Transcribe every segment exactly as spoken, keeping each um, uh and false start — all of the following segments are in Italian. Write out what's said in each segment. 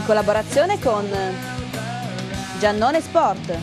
collaborazione con Giannone Sport.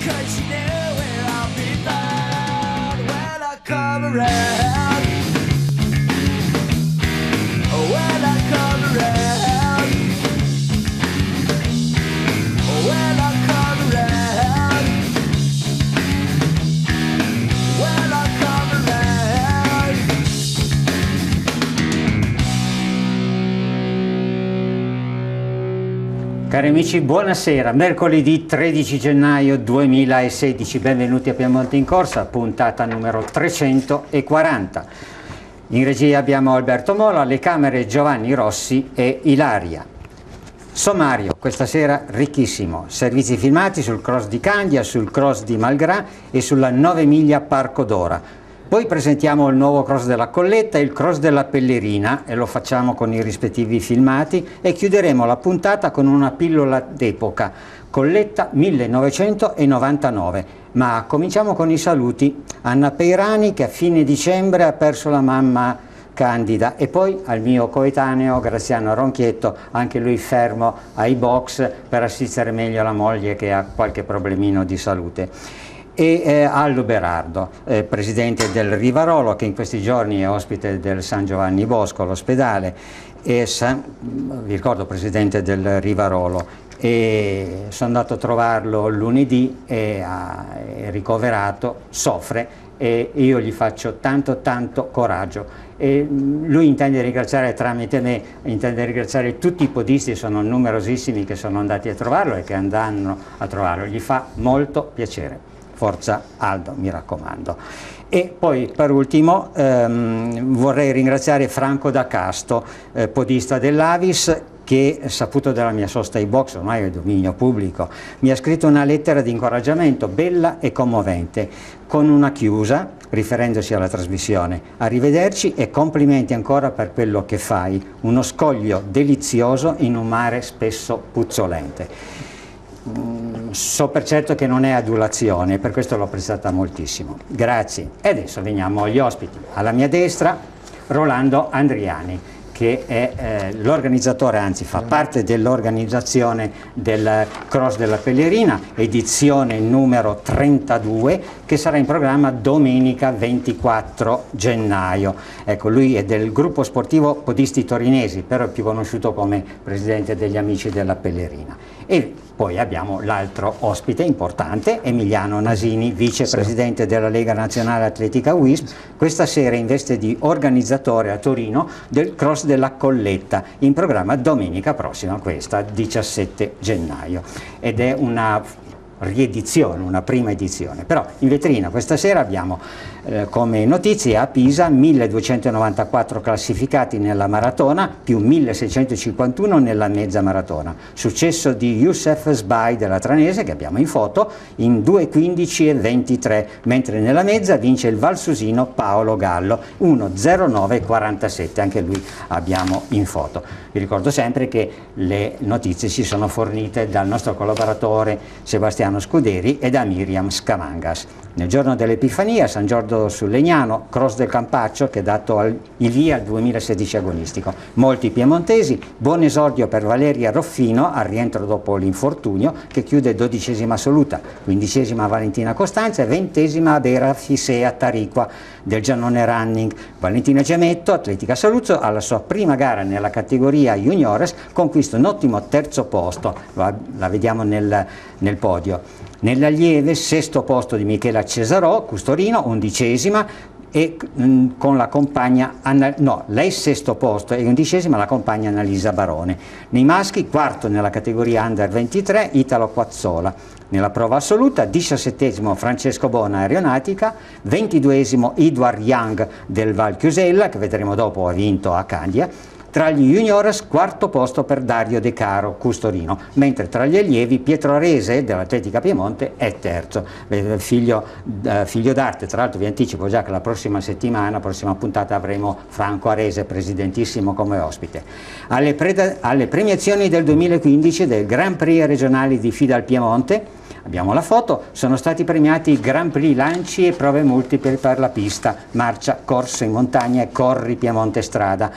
Cari amici, buonasera. Mercoledì tredici gennaio duemilasedici, benvenuti a Piemonte in Corsa, puntata numero trecentoquaranta. In regia abbiamo Alberto Mola, alle camere Giovanni Rossi e Ilaria. Sommario, questa sera ricchissimo, servizi filmati sul cross di Candia, sul cross di Malgrat e sulla nove miglia Parco d'Ora. Poi presentiamo il nuovo cross della Colletta e il cross della Pellerina e lo facciamo con i rispettivi filmati e chiuderemo la puntata con una pillola d'epoca, Colletta millenovecentonovantanove. Ma cominciamo con i saluti. Anna Peirani che a fine dicembre ha perso la mamma Candida e poi al mio coetaneo Graziano Ronchietto, anche lui fermo ai box per assistere meglio la moglie che ha qualche problemino di salute. E eh, Aldo Berardo, eh, presidente del Rivarolo, che in questi giorni è ospite del San Giovanni Bosco, l'ospedale, e San, vi ricordo presidente del Rivarolo, e sono andato a trovarlo lunedì e è ricoverato, soffre e io gli faccio tanto tanto coraggio. E lui intende ringraziare tramite me, intende ringraziare tutti i podisti, sono numerosissimi che sono andati a trovarlo e che andranno a trovarlo, gli fa molto piacere. Forza Aldo, mi raccomando. E poi per ultimo ehm, vorrei ringraziare Franco Da Casto, eh, podista dell'Avis, che saputo della mia sosta ai box, ormai è dominio pubblico, mi ha scritto una lettera di incoraggiamento bella e commovente, con una chiusa riferendosi alla trasmissione. Arrivederci e complimenti ancora per quello che fai, uno scoglio delizioso in un mare spesso puzzolente. So per certo che non è adulazione, per questo l'ho apprezzata moltissimo. Grazie. E adesso veniamo agli ospiti. Alla mia destra Rolando Andriani, che è eh, l'organizzatore, anzi fa parte dell'organizzazione del Cross della Pellerina, edizione numero trentadue, che sarà in programma domenica ventiquattro gennaio. Ecco, lui è del gruppo sportivo Podisti Torinesi, però è più conosciuto come presidente degli Amici della Pellerina. E poi abbiamo l'altro ospite importante, Emiliano Nasini, vicepresidente sì. della Lega Nazionale Atletica U I S P, questa sera in veste di organizzatore a Torino del Cross della Colletta, in programma domenica prossima, questa diciassette gennaio, ed è una riedizione, una prima edizione. Però in vetrina questa sera abbiamo eh, come notizie a Pisa milleduecentonovantaquattro classificati nella maratona più milleseicentocinquantuno nella mezza maratona, successo di Youssef Sbai della Tranese che abbiamo in foto in due quindici e ventitré, mentre nella mezza vince il valsusino Paolo Gallo uno zero nove quarantasette, anche lui abbiamo in foto. Vi ricordo sempre che le notizie ci sono fornite dal nostro collaboratore Sebastiano Scuderi e da Miriam Scamangas. Nel giorno dell'Epifania, San Giorgio sul Legnano, Cross del Campaccio che ha dato al, il via al duemilasedici agonistico. Molti piemontesi, buon esordio per Valeria Roffino al rientro dopo l'infortunio che chiude dodicesima assoluta, quindicesima Valentina Costanza e ventesima Bera Fisea Tariqua del Giannone Running. Valentina Gemetto, Atletica Saluzzo, alla sua prima gara nella categoria Juniores conquista un ottimo terzo posto, la, la vediamo nel, nel podio. Nell'allieve sesto posto di Michela Cesarò, Custorino, undicesima, e mh, con la compagna, Anna, no, lei sesto posto e undicesima la compagna Annalisa Barone. Nei maschi quarto nella categoria Under ventitré Italo Quazzola. Nella prova assoluta diciassettesimo Francesco Bona Aeronautica, ventiduesimo Edward Young del Val Chiusella, che vedremo dopo ha vinto a Candia. Tra gli juniores quarto posto per Dario De Caro, Custorino, mentre tra gli allievi Pietro Arese dell'Atletica Piemonte è terzo, figlio, eh, figlio d'arte. Tra l'altro vi anticipo già che la prossima settimana, la prossima puntata avremo Franco Arese, presidentissimo, come ospite. Alle, alle premiazioni del duemilaquindici del Grand Prix regionali di Fida al Piemonte, abbiamo la foto, sono stati premiati Grand Prix lanci e prove multiple per la pista, marcia, corsa in montagna e corri Piemonte strada.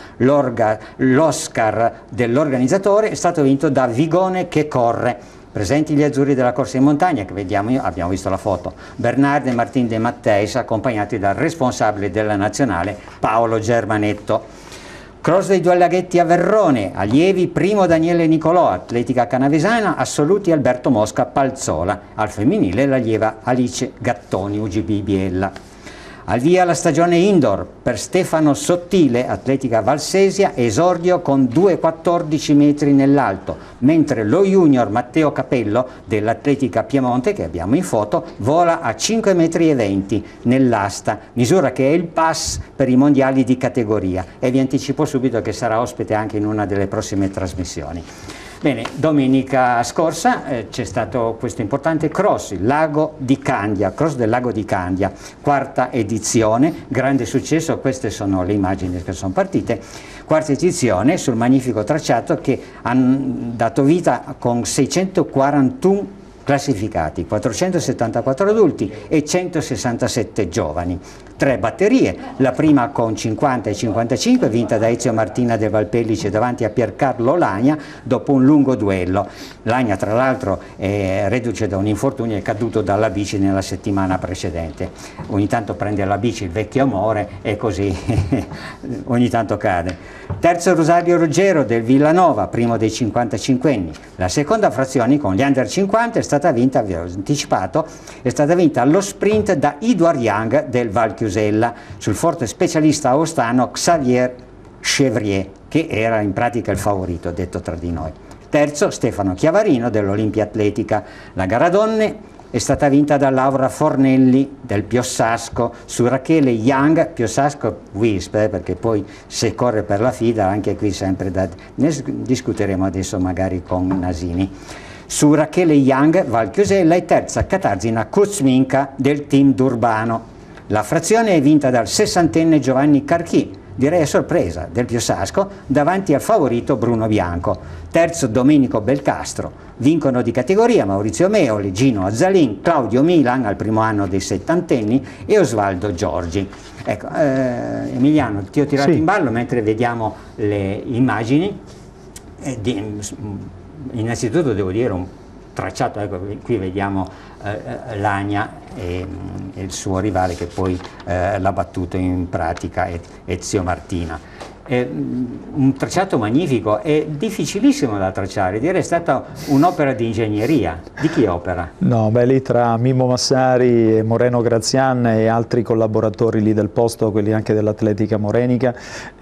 L'Oscar dell'organizzatore è stato vinto da Vigone che corre. Presenti gli azzurri della corsa in montagna, che vediamo, abbiamo visto la foto, Bernard e Martin De Matteis, accompagnati dal responsabile della nazionale Paolo Germanetto. Cross dei due laghetti a Verrone, allievi primo Daniele Nicolò, atletica canavesana, assoluti Alberto Mosca Palzola, al femminile l'allieva Alice Gattoni U G B Biella. Al via la stagione indoor per Stefano Sottile, atletica valsesia, esordio con due virgola quattordici metri nell'alto, mentre lo junior Matteo Capello dell'atletica Piemonte, che abbiamo in foto, vola a cinque virgola venti metri nell'asta, misura che è il pass per i mondiali di categoria, e vi anticipo subito che sarà ospite anche in una delle prossime trasmissioni. Bene, domenica scorsa eh, c'è stato questo importante cross, il Lago di Candia, cross del Lago di Candia, quarta edizione, grande successo, queste sono le immagini che sono partite, quarta edizione sul magnifico tracciato che hanno dato vita con seicentoquarantuno classificati, quattrocentosettantaquattro adulti e centosessantasette giovani. Tre batterie, la prima con cinquanta e cinquantacinque, vinta da Ezio Martina del Valpellice davanti a Piercarlo Lagna dopo un lungo duello. Lagna tra l'altro è reduce da un infortunio, è caduto dalla bici nella settimana precedente. Ogni tanto prende la bici il vecchio amore e così ogni tanto cade. Terzo Rosario Ruggero del Villanova, primo dei cinquantacinquenni. La seconda frazione con gli under cinquanta è stata vinta, vi ho anticipato, è stata vinta allo sprint da Edouard Young del Val Chiusella sul forte specialista aostano Xavier Chevrier, che era in pratica il favorito, detto tra di noi. Terzo Stefano Chiavarino dell'Olimpia Atletica. La gara donne è stata vinta da Laura Fornelli del Piossasco su Rachele Young, Piossasco Wisp, eh, perché poi se corre per la FIDA anche qui sempre da, ne discuteremo adesso magari con Nasini. Su Rachele Young, Val Chiusella, e terza Katarzyna Kuzminka del team d'Urbano. La frazione è vinta dal sessantenne Giovanni Carchi, direi a sorpresa, del Piossasco, davanti al favorito Bruno Bianco. Terzo Domenico Belcastro. Vincono di categoria Maurizio Meoli, Gino Azzalin, Claudio Milan al primo anno dei settantenni e Osvaldo Giorgi. Ecco, eh, Emiliano, ti ho tirato sì. in ballo mentre vediamo le immagini. Eh, di, innanzitutto devo dire un tracciato, ecco, qui vediamo eh, Lagna e, e il suo rivale che poi eh, l'ha battuto in pratica, Ezio Martina. È un tracciato magnifico, è difficilissimo da tracciare, direi è stata un'opera di ingegneria. Di chi opera? No, beh, lì tra Mimmo Massari e Moreno Grazian e altri collaboratori lì del posto, quelli anche dell'Atletica Morenica,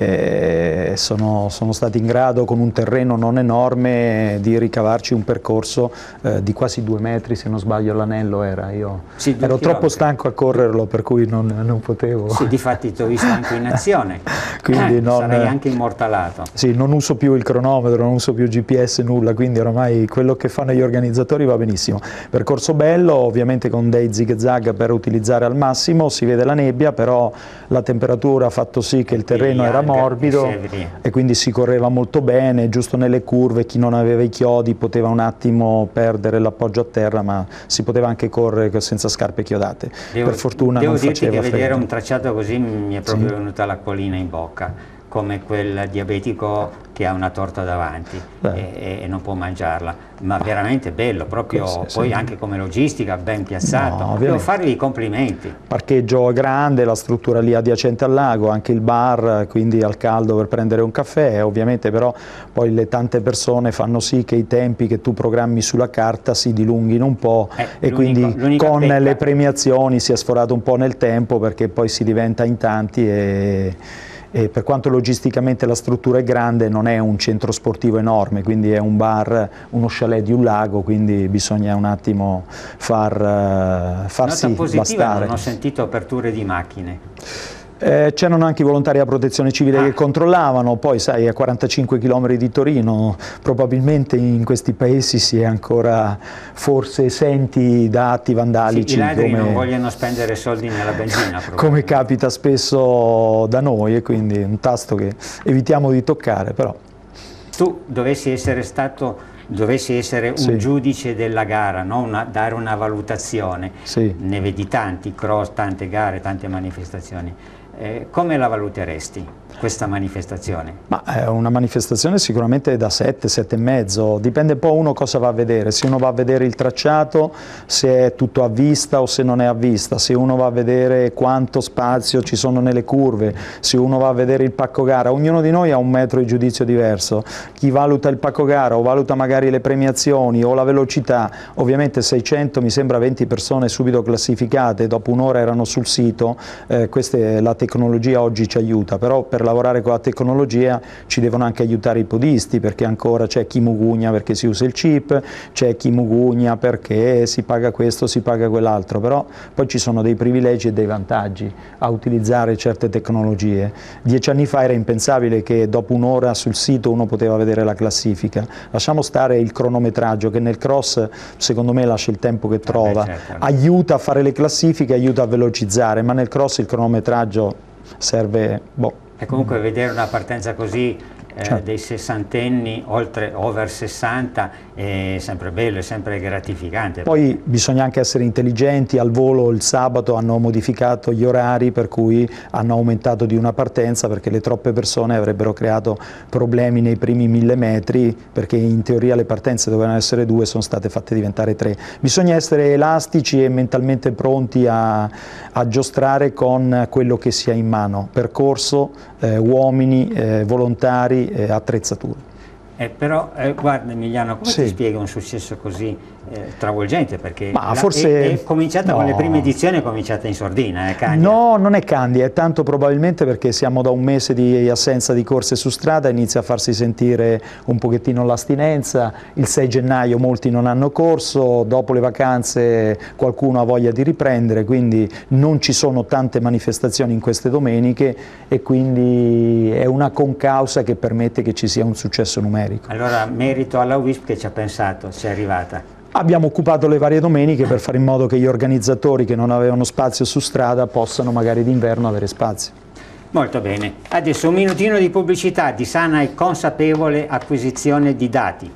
eh, sono, sono stati in grado con un terreno non enorme di ricavarci un percorso eh, di quasi due metri, se non sbaglio l'anello era, io sì, ero troppo stanco a correrlo per cui non, non potevo. Sì, difatti ti ho visto anche in azione. Quindi eh, non, sarei anche immortalato. Sì, non uso più il cronometro, non uso più G P S, nulla, quindi oramai quello che fanno gli organizzatori va benissimo. Percorso bello, ovviamente con dei zig zag per utilizzare al massimo, si vede la nebbia, però la temperatura ha fatto sì che il terreno era morbido e quindi si correva molto bene, giusto nelle curve, chi non aveva i chiodi poteva un attimo perdere l'appoggio a terra, ma si poteva anche correre senza scarpe chiodate. Devo, per fortuna devo non dirti faceva che freddo. Vedere un tracciato così mi è proprio sì. venuta l'acquolina in bocca, come quel diabetico che ha una torta davanti e, e non può mangiarla, ma veramente bello, proprio sì, poi sì. anche come logistica ben piazzato, no, devo fargli i complimenti. Parcheggio grande, la struttura lì adiacente al lago, anche il bar, quindi al caldo per prendere un caffè, ovviamente però poi le tante persone fanno sì che i tempi che tu programmi sulla carta si dilunghino un po' eh, e quindi con pecca. le premiazioni si è sforato un po' nel tempo perché poi si diventa in tanti e... E per quanto logisticamente la struttura è grande, non è un centro sportivo enorme, quindi è un bar, uno chalet di un lago, quindi bisogna un attimo far, farsi Nota positiva, bastare. Non ho sentito aperture di macchine. Eh, c'erano anche i volontari della protezione civile ah. che controllavano, poi sai a quarantacinque chilometri di Torino probabilmente in questi paesi si è ancora forse esenti da atti vandalici. Sì, i ladri come, non vogliono spendere soldi nella benzina. come capita spesso da noi e quindi un tasto che evitiamo di toccare. Però. Tu dovessi essere stato dovessi essere un sì. giudice della gara, no? una, dare una valutazione, sì. ne vedi tanti cross, tante gare, tante manifestazioni, eh, come la valuteresti questa manifestazione? Ma è una manifestazione sicuramente da sette, sette e mezzo, dipende un po' uno cosa va a vedere, se uno va a vedere il tracciato, se è tutto a vista o se non è a vista, se uno va a vedere quanto spazio ci sono nelle curve, se uno va a vedere il pacco gara, ognuno di noi ha un metro di giudizio diverso, chi valuta il pacco gara o valuta magari le premiazioni o la velocità, ovviamente seicento mi sembra venti persone subito classificate, dopo un'ora erano sul sito, eh, questa è, la tecnologia oggi ci aiuta, però per lavorare con la tecnologia ci devono anche aiutare i podisti, perché ancora c'è chi mugugna perché si usa il chip, c'è chi mugugna perché si paga questo, si paga quell'altro, però poi ci sono dei privilegi e dei vantaggi a utilizzare certe tecnologie. Dieci anni fa era impensabile che dopo un'ora sul sito uno poteva vedere la classifica, lasciamo stare il cronometraggio che nel cross secondo me lascia il tempo che trova, eh beh, certo. aiuta a fare le classifiche, aiuta a velocizzare, ma nel cross il cronometraggio serve, boh. E comunque vedere una partenza così eh, Certo. dei sessantenni, oltre over sessanta, è sempre bello, è sempre gratificante. Poi bisogna anche essere intelligenti, al volo il sabato hanno modificato gli orari per cui hanno aumentato di una partenza perché le troppe persone avrebbero creato problemi nei primi mille metri, perché in teoria le partenze dovevano essere due, sono state fatte diventare tre. Bisogna essere elastici e mentalmente pronti a, a giostrare con quello che si ha in mano, percorso, eh, uomini, eh, volontari, eh, attrezzature. Eh, però eh, guarda Emiliano, come Sì. ti spiega un successo così eh, travolgente? Perché Ma la, forse- è, è cominciata no. con le prime edizioni, è cominciata in sordina, eh, Candia? No, non è Candia, è tanto probabilmente perché siamo da un mese di assenza di corse su strada, inizia a farsi sentire un pochettino l'astinenza, il sei gennaio molti non hanno corso, dopo le vacanze qualcuno ha voglia di riprendere, quindi non ci sono tante manifestazioni in queste domeniche e quindi è una concausa che permette che ci sia un successo numerico. Allora merito alla W I S P che ci ha pensato, ci è arrivata. Abbiamo occupato le varie domeniche per fare in modo che gli organizzatori che non avevano spazio su strada possano magari d'inverno avere spazio. Molto bene, adesso un minutino di pubblicità di sana e consapevole acquisizione di dati.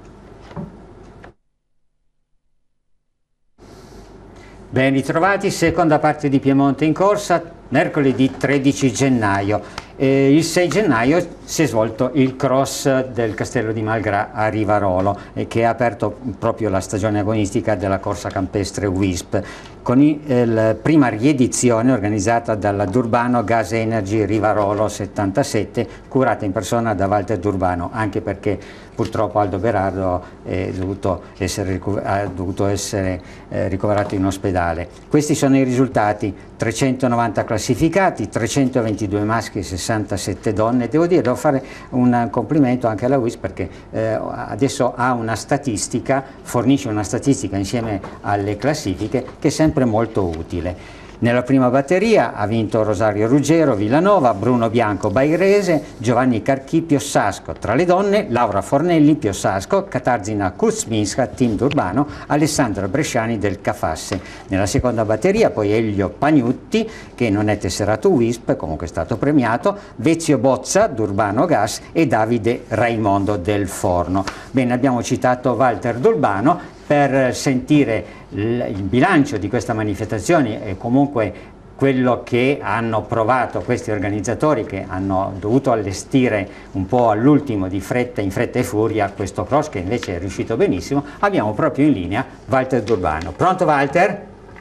Ben ritrovati, seconda parte di Piemonte in corsa, mercoledì tredici gennaio. Eh, il sei gennaio si è svolto il cross del Castello di Malgrà a Rivarolo, eh, che ha aperto proprio la stagione agonistica della corsa campestre W I S P, con i, eh, la prima riedizione organizzata dalla Durbano Gas Energy Rivarolo settantasette, curata in persona da Walter Durbano, anche perché purtroppo Aldo Berardo è dovuto essere, ha dovuto essere eh, ricoverato in ospedale. Questi sono i risultati: trecentonovanta classificati, trecentoventidue maschi e sessantasette donne. Devo dire, devo fare un complimento anche alla W I S P perché eh, adesso ha una statistica, fornisce una statistica insieme alle classifiche che è sempre molto utile. Nella prima batteria ha vinto Rosario Ruggero, Villanova, Bruno Bianco, Bairese, Giovanni Carchi, Piossasco. Tra le donne, Laura Fornelli, Piossasco, Katarzyna Kuzminska, Team Durbano, Alessandra Bresciani del Cafasse. Nella seconda batteria poi Elio Pagnutti, che non è tesserato W I S P, comunque è stato premiato, Vezio Bozza, Durbano Gas e Davide Raimondo del Forno. Bene, abbiamo citato Walter Durbano per sentire il bilancio di questa manifestazione e comunque quello che hanno provato questi organizzatori, che hanno dovuto allestire un po' all'ultimo di fretta, in fretta e furia, questo cross che invece è riuscito benissimo. Abbiamo proprio in linea Walter Durbano. Pronto Walter?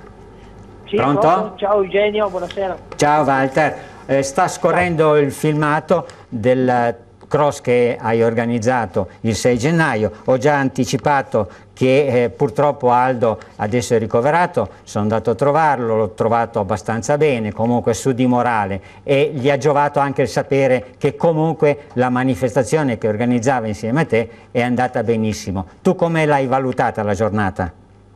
Sì, Pronto? pronto? Ciao Eugenio, buonasera. Ciao Walter, eh, sta scorrendo Ciao. il filmato del cross che hai organizzato il sei gennaio. Ho già anticipato che eh, purtroppo Aldo adesso è ricoverato, sono andato a trovarlo, l'ho trovato abbastanza bene, comunque su di morale, e gli ha giovato anche il sapere che comunque la manifestazione che organizzava insieme a te è andata benissimo. Tu come l'hai valutata la giornata?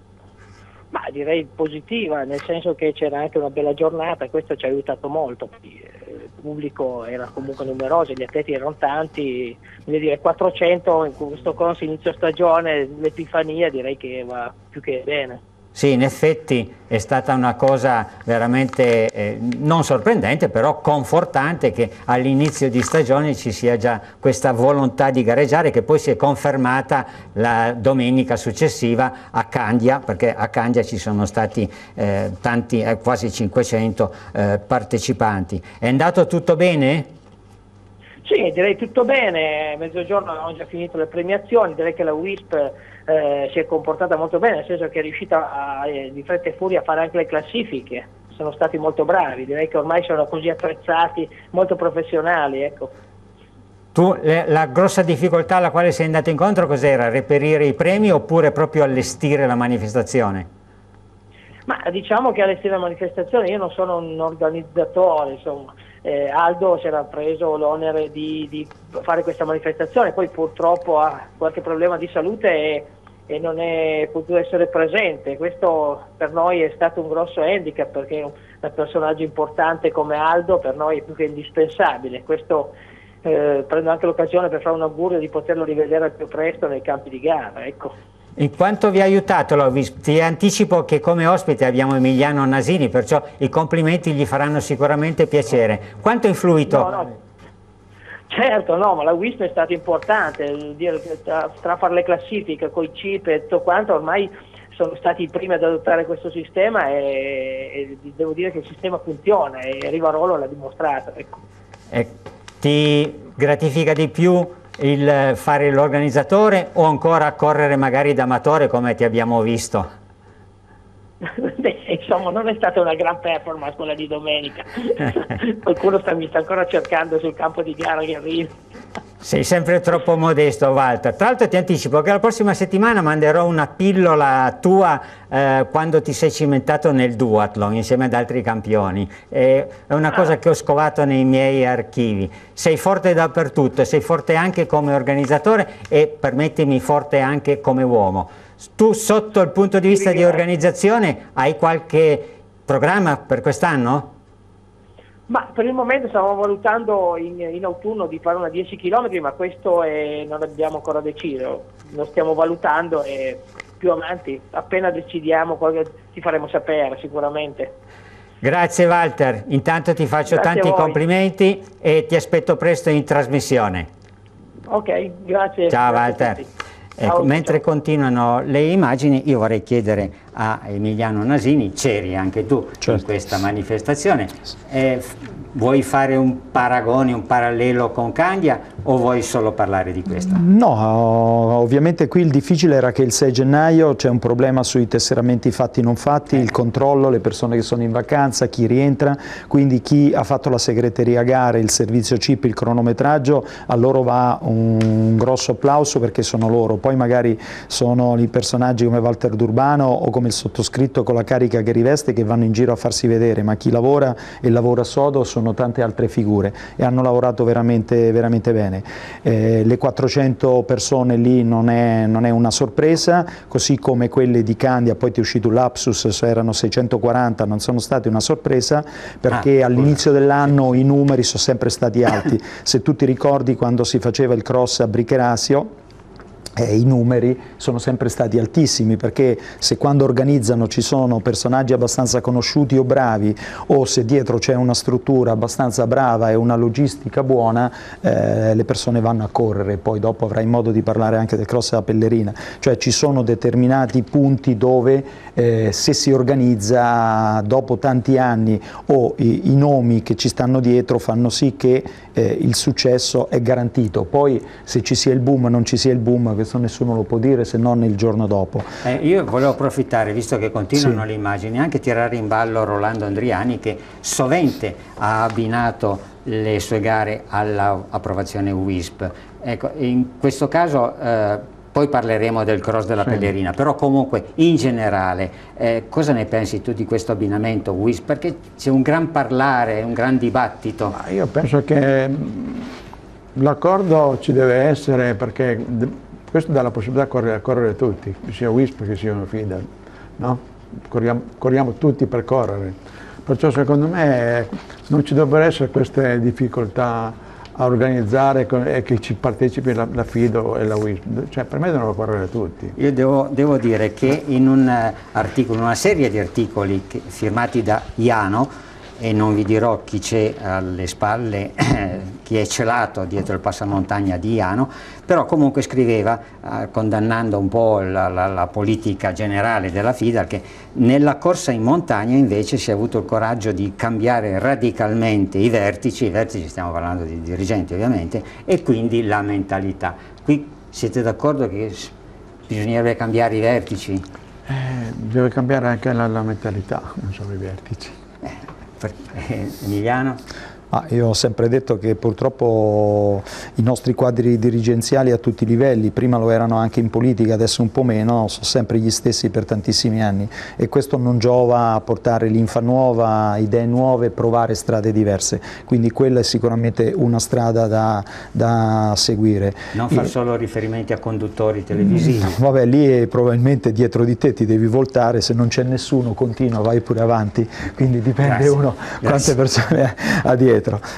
Ma direi positiva, nel senso che c'era anche una bella giornata e questo ci ha aiutato molto. Il pubblico era comunque numeroso, gli atleti erano tanti, voglio dire quattrocento in questo corso inizio stagione, l'Epifania direi che va più che bene. Sì, in effetti è stata una cosa veramente eh, non sorprendente, però confortante che all'inizio di stagione ci sia già questa volontà di gareggiare, che poi si è confermata la domenica successiva a Candia, perché a Candia ci sono stati eh, tanti, eh, quasi cinquecento eh, partecipanti. È andato tutto bene? Sì, direi tutto bene. Mezzogiorno abbiamo già finito le premiazioni, direi che la W I S P Eh, si è comportata molto bene, nel senso che è riuscita a, eh, di fretta e furia a fare anche le classifiche, sono stati molto bravi, direi che ormai sono così attrezzati, molto professionali. Ecco. Tu, le, la grossa difficoltà alla quale sei andato incontro cos'era? Reperire i premi oppure proprio allestire la manifestazione? Ma diciamo che allestire la manifestazione, io non sono un organizzatore, insomma. Eh, Aldo si era preso l'onere di, di fare questa manifestazione, poi purtroppo ha qualche problema di salute e, e non è potuto essere presente. Questo per noi è stato un grosso handicap, perché un personaggio importante come Aldo per noi è più che indispensabile. Questo eh, prendo anche l'occasione per fare un augurio di poterlo rivedere al più presto nei campi di gara. Ecco. In quanto vi ha aiutato la W I S P? Ti anticipo che come ospite abbiamo Emiliano Nasini, perciò i complimenti gli faranno sicuramente piacere. Quanto ha influito? No, no. Certo, no, ma la W I S P è stata importante, dire, tra, tra fare le classifiche con i chip e tutto quanto, ormai sono stati i primi ad adottare questo sistema e, e devo dire che il sistema funziona e Rivarolo l'ha dimostrato. Ecco. Eh, ti gratifica di più il fare l'organizzatore o ancora correre magari da amatore come ti abbiamo visto? Beh, insomma, non è stata una gran performance quella di domenica. Qualcuno sta, mi sta ancora cercando sul campo di gara che arrivi. Sei sempre troppo modesto, Walter. Tra l'altro ti anticipo che la prossima settimana manderò una pillola tua eh, quando ti sei cimentato nel duathlon insieme ad altri campioni. Eh, è una cosa che ho scovato nei miei archivi. Sei forte dappertutto, sei forte anche come organizzatore e, permettimi, forte anche come uomo. Tu, sotto il punto di vista di organizzazione, hai qualche programma per quest'anno? Ma per il momento stiamo valutando in, in autunno di fare una dieci chilometri, ma questo è, non abbiamo ancora deciso, lo stiamo valutando e più avanti, appena decidiamo, ti faremo sapere sicuramente. Grazie Walter, intanto ti faccio Grazie tanti complimenti e ti aspetto presto in trasmissione. Ok, grazie. Ciao grazie Walter. Ecco, mentre continuano le immagini, io vorrei chiedere a Emiliano Nasini, c'eri anche tu certo. in questa manifestazione, eh, vuoi fare un paragone, un parallelo con Candia o vuoi solo parlare di questa? No, ovviamente qui il difficile era che il sei gennaio c'è un problema sui tesseramenti fatti non fatti, eh. il controllo, le persone che sono in vacanza, chi rientra, quindi chi ha fatto la segreteria gare, il servizio chip, il cronometraggio, a loro va un grosso applauso perché sono loro. Poi magari sono i personaggi come Walter D'Urbano o come il sottoscritto con la carica che riveste che vanno in giro a farsi vedere, ma chi lavora e lavora sodo sono tante altre figure e hanno lavorato veramente, veramente bene. Eh, le quattrocento persone lì non è, non è una sorpresa, così come quelle di Candia, poi ti è uscito un lapsus, erano seicentoquaranta, non sono state una sorpresa perché ah, all'inizio dell'anno i numeri sono sempre stati alti. Se tu ti ricordi quando si faceva il cross a Bricherasio, Eh, i numeri sono sempre stati altissimi, perché se quando organizzano ci sono personaggi abbastanza conosciuti o bravi, o se dietro c'è una struttura abbastanza brava e una logistica buona, eh, le persone vanno a correre. Poi dopo avrai modo di parlare anche del cross della Pellerina, cioè ci sono determinati punti dove eh, se si organizza dopo tanti anni o i, i nomi che ci stanno dietro fanno sì che eh, il successo è garantito. Poi se ci sia il boom o non ci sia il boom, questo nessuno lo può dire se non il giorno dopo. Eh, io volevo approfittare, visto che continuano sì. le immagini, anche tirare in ballo Rolando Andriani, che sovente ha abbinato le sue gare all'approvazione W I S P. Ecco, in questo caso eh, poi parleremo del cross della sì. Pellerina, però comunque in generale eh, cosa ne pensi tu di questo abbinamento W I S P? Perché c'è un gran parlare, un gran dibattito. Ma io penso che l'accordo ci deve essere, perché questo dà la possibilità di correre, correre tutti, sia W I S P che sia FIDA, no? corriamo, corriamo tutti per correre. Perciò secondo me non ci dovrebbero essere queste difficoltà a organizzare con, e che ci partecipi la, la FIDO e la W I S P, cioè per me devono correre tutti. Io devo, devo dire che in un articolo, una serie di articoli che, firmati da Iano, e non vi dirò chi c'è alle spalle, eh, chi è celato dietro il passamontagna di Iano, però comunque scriveva, eh, condannando un po' la, la, la politica generale della FIDAL, che nella corsa in montagna invece si è avuto il coraggio di cambiare radicalmente i vertici, i vertici stiamo parlando di dirigenti ovviamente, e quindi la mentalità. Qui siete d'accordo che bisognerebbe cambiare i vertici? Eh, deve cambiare anche la, la mentalità, non solo i vertici. Eh. Emiliano? Ah, io ho sempre detto che purtroppo i nostri quadri dirigenziali a tutti i livelli, prima lo erano anche in politica, adesso un po' meno, sono sempre gli stessi per tantissimi anni e questo non giova a portare linfa nuova, idee nuove, provare strade diverse, quindi quella è sicuramente una strada da, da seguire. Non far e, solo riferimenti a conduttori televisivi. Vabbè, lì probabilmente dietro di te ti devi voltare, se non c'è nessuno continua, vai pure avanti, quindi dipende Grazie. uno Grazie. quante persone ha dietro.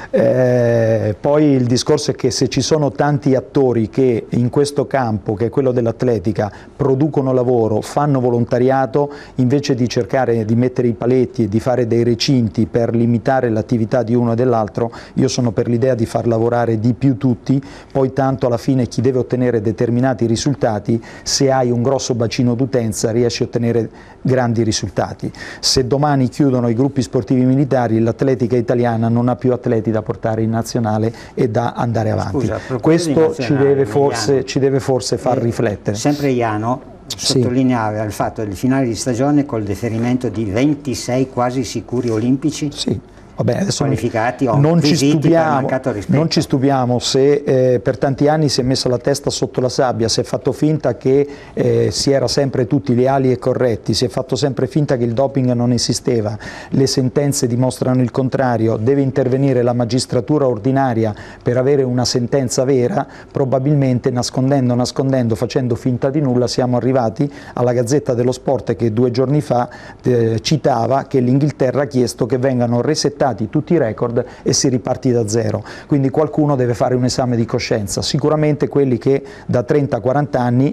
Eh, poi il discorso è che se ci sono tanti attori che in questo campo, che è quello dell'atletica, producono lavoro, fanno volontariato, invece di cercare di mettere i paletti e di fare dei recinti per limitare l'attività di uno e dell'altro, io sono per l'idea di far lavorare di più tutti, poi tanto alla fine chi deve ottenere determinati risultati, se hai un grosso bacino d'utenza riesci a ottenere grandi risultati. Se domani chiudono i gruppi sportivi militari, l'atletica italiana non ha più atleti da portare in nazionale e da andare avanti. Scusa, questo ci deve, forse, ci deve forse far eh, riflettere. Sempre Iano sottolineava sì. il fatto del finale di stagione col deferimento di ventisei quasi sicuri olimpici. Sì. Vabbè, adesso qualificati o non ci, stupiamo, rispetto. non ci stupiamo se eh, per tanti anni si è messa la testa sotto la sabbia, si è fatto finta che eh, si era sempre tutti leali e corretti, si è fatto sempre finta che il doping non esisteva, le sentenze dimostrano il contrario, deve intervenire la magistratura ordinaria per avere una sentenza vera, probabilmente nascondendo, nascondendo, facendo finta di nulla siamo arrivati alla Gazzetta dello Sport che due giorni fa eh, citava che l'Inghilterra ha chiesto che vengano resettati tutti i record e si riparti da zero, quindi qualcuno deve fare un esame di coscienza, sicuramente quelli che da trenta quaranta anni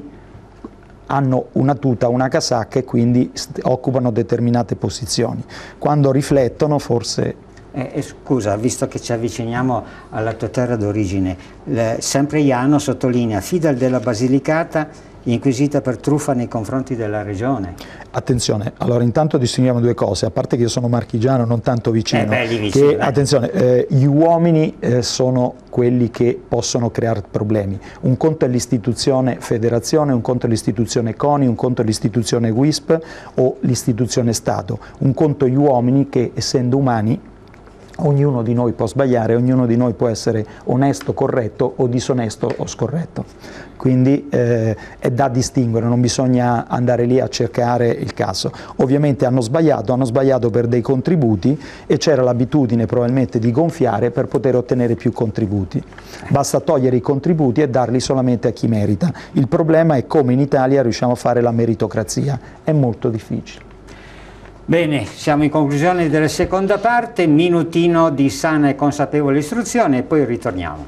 hanno una tuta, una casacca e quindi occupano determinate posizioni, quando riflettono forse... Eh, eh, scusa, visto che ci avviciniamo alla tua terra d'origine, sempre Iano sottolinea FIDAL della Basilicata inquisita per truffa nei confronti della regione. Attenzione, allora intanto distinguiamo due cose, a parte che io sono marchigiano, non tanto vicino, eh beh, vicino che, attenzione, eh, gli uomini eh, sono quelli che possono creare problemi, un conto è l'istituzione federazione, un conto è l'istituzione CONI, un conto è l'istituzione W I S P o l'istituzione Stato, un conto gli uomini che essendo umani ognuno di noi può sbagliare, ognuno di noi può essere onesto, corretto o disonesto o scorretto. Quindi eh, è da distinguere, non bisogna andare lì a cercare il caso. Ovviamente hanno sbagliato, hanno sbagliato per dei contributi e c'era l'abitudine probabilmente di gonfiare per poter ottenere più contributi. Basta togliere i contributi e darli solamente a chi merita. Il problema è come in Italia riusciamo a fare la meritocrazia, è molto difficile. Bene, siamo in conclusione della seconda parte, minutino di sana e consapevole istruzione e poi ritorniamo.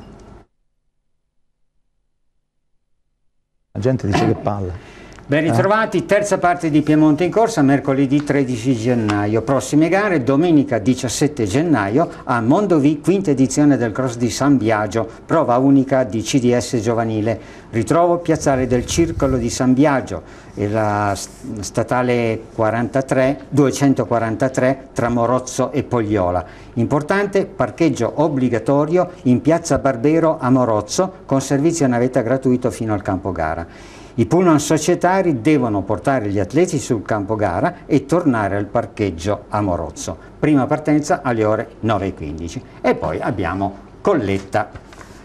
La gente dice che palla. Ben ritrovati, terza parte di Piemonte in corsa, mercoledì tredici gennaio. Prossime gare, domenica diciassette gennaio a Mondovì, quinta edizione del Cross di San Biagio, prova unica di C D S giovanile. Ritrovo piazzale del Circolo di San Biagio e la statale quarantatré, duecentoquarantatré tra Morozzo e Pogliola. Importante, parcheggio obbligatorio in piazza Barbero a Morozzo con servizio a navetta gratuito fino al campo gara. I pullman societari devono portare gli atleti sul campo gara e tornare al parcheggio a Morozzo. Prima partenza alle ore nove e quindici e poi abbiamo colletta.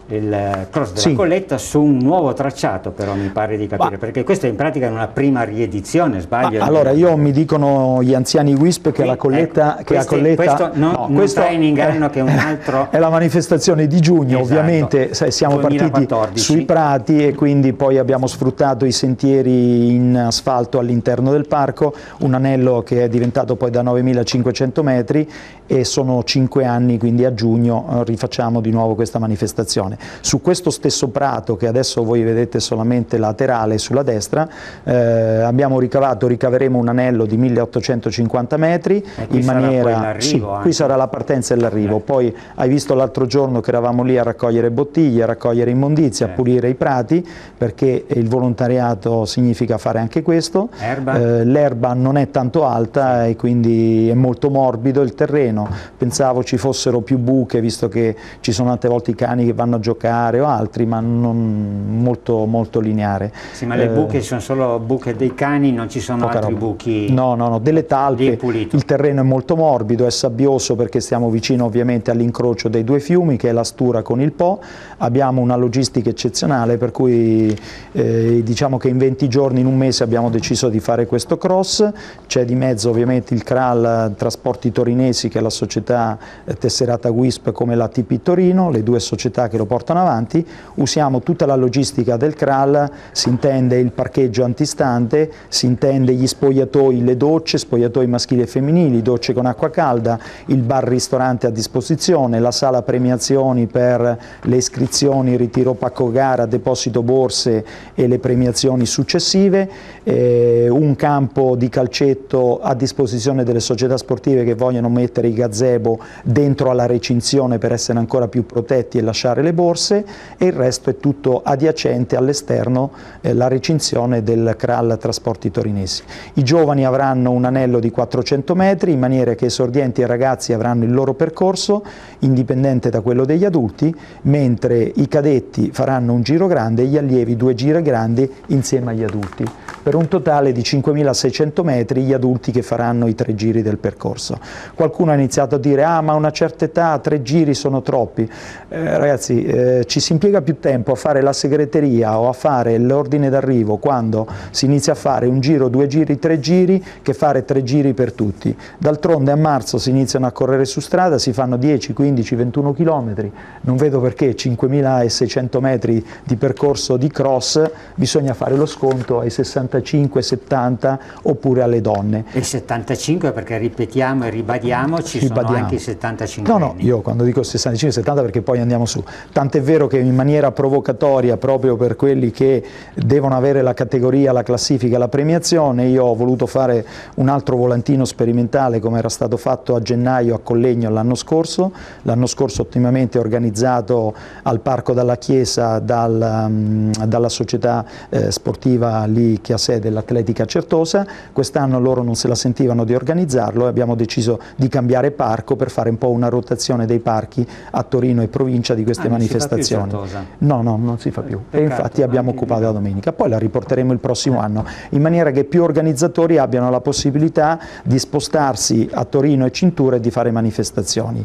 il cross della Sì. Colletta su un nuovo tracciato, però mi pare di capire, Ma, perché questo è in pratica una prima riedizione, sbaglio? Allora io mi dicono gli anziani W I S P che Sì, la Colletta, ecco, che la questi- Colletta questo non- no, non questo trae in inganno è, che un altro- è la manifestazione di giugno, Esatto. ovviamente sai, siamo duemilaquattordici. partiti sui prati e quindi poi abbiamo sfruttato i sentieri in asfalto all'interno del parco, un anello che è diventato poi da novemilacinquecento metri, e sono cinque anni, quindi a giugno eh, rifacciamo di nuovo questa manifestazione. Su questo stesso prato, che adesso voi vedete solamente laterale sulla destra, eh, abbiamo ricavato, ricaveremo un anello di milleottocentocinquanta metri, E qui in sarà poi maniera, l'arrivo sì, anche. qui sarà la partenza e l'arrivo. Eh. Poi hai visto l'altro giorno che eravamo lì a raccogliere bottiglie, a raccogliere immondizia, Eh. a pulire i prati, perché il volontariato significa fare anche questo. Erba? Eh, l'erba non è tanto alta e quindi è molto morbido il terreno. Pensavo ci fossero più buche, visto che ci sono tante volte i cani che vanno a giocare o altri, ma non molto, molto lineare. Sì, ma le Eh, buche sono solo buche dei cani, non ci sono poca altri roba. buchi? No, no, no, delle Lì è talpe, pulito. il terreno è molto morbido, è sabbioso perché stiamo vicino ovviamente all'incrocio dei due fiumi, che è la Stura con il Po. Abbiamo una logistica eccezionale, per cui eh, diciamo che in venti giorni, in un mese, abbiamo deciso di fare questo cross. C'è di mezzo ovviamente il C R A L Trasporti Torinesi, che è la società eh, tesserata W I S P come la T P Torino, le due società che lo portano avanti. Usiamo tutta la logistica del C R A L, si intende il parcheggio antistante, si intende gli spogliatoi, le docce, spogliatoi maschili e femminili, docce con acqua calda, il bar-ristorante a disposizione, la sala premiazioni per le iscrizioni, ritiro pacco gara, deposito borse e le premiazioni successive, eh, un campo di calcetto a disposizione delle società sportive che vogliono mettere i gazebo dentro alla recinzione per essere ancora più protetti e lasciare le borse, e il resto è tutto adiacente all'esterno, eh, la recinzione del C R A L Trasporti Torinesi. I giovani avranno un anello di quattrocento metri, in maniera che esordienti e ragazzi avranno il loro percorso indipendente da quello degli adulti, mentre i cadetti faranno un giro grande e gli allievi due giri grandi insieme agli adulti, per un totale di cinquemilaseicento metri gli adulti che faranno i tre giri del percorso. Qualcuno ha iniziato a dire ah ma a una certa età tre giri sono troppi. Eh, ragazzi, eh, ci si impiega più tempo a fare la segreteria o a fare l'ordine d'arrivo quando si inizia a fare un giro, due giri, tre giri, che fare tre giri per tutti. D'altronde a marzo si iniziano a correre su strada, si fanno dieci, quindici, ventuno chilometri, non vedo perché cinquemilaseicento metri di percorso di cross bisogna fare lo sconto ai sessantacinque settanta oppure alle donne. E settantacinque, perché ripetiamo e ribadiamo, ci sono Ribadiamo. anche i settantacinque No, no, io quando dico sessantacinque settanta perché poi andiamo su. Tant'è vero che in maniera provocatoria, proprio per quelli che devono avere la categoria, la classifica, la premiazione, io ho voluto fare un altro volantino sperimentale come era stato fatto a gennaio a Collegno l'anno scorso, l'anno scorso ottimamente organizzato al Parco dalla Chiesa dal, um, dalla società eh, sportiva lì che ha sede l'Atletica Certosa. Quest'anno loro non se la sentivano di organizzarlo e abbiamo deciso di cambiare parco per fare un po' una rotazione dei parchi a Torino e provincia di queste Ah, non si fa più manifestazioni. Certosa? No, no, non si fa più. Peccato, E infatti abbiamo anche occupato lì. la domenica. Poi la riporteremo il prossimo anno, in maniera che più organizzatori abbiano la possibilità di spostarsi a Torino e cintura e di fare manifestazioni.